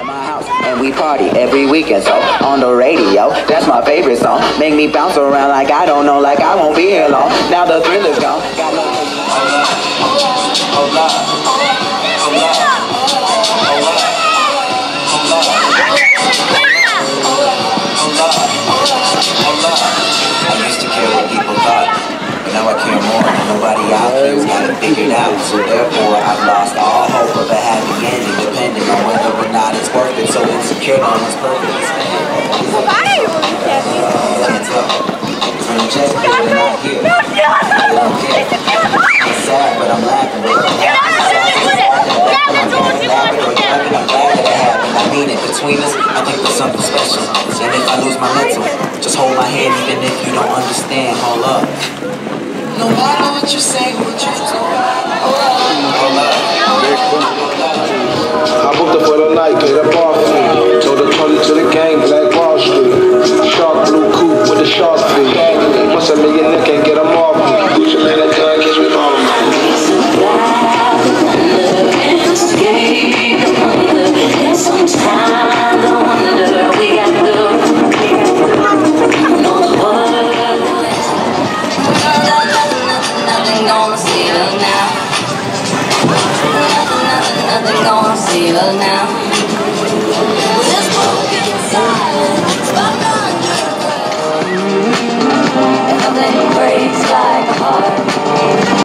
at my house and we party every weekend. So on the radio, that's my favorite song. Make me bounce around like I don't know, like I won't be here long. Now the thrill is gone. Got no hold up. I used to care what people thought, but now I care more. Nobody out there's got it figured out, so therefore I've lost all hope of a happy ending, depending on whether or not it's worth it. So insecure on this purpose. Hands up. I'm just not here. It's sad, but I'm laughing. I'm glad that it happened. I mean it. Between us, I think there's something special. And if I lose my mental, just hold my hand even if you don't understand. Hold up. No matter what you say, what you do. Hold up. I booked up for the night, get up off me. Told her turn to the gang, Black Wall Street. Shark blue coupe with the shark feet. Once a millionaire can't get them off me. Gucci man, I can't catch me on me. Sometimes I wonder we got love. Nothing gonna save us now. Nothing gonna save us now.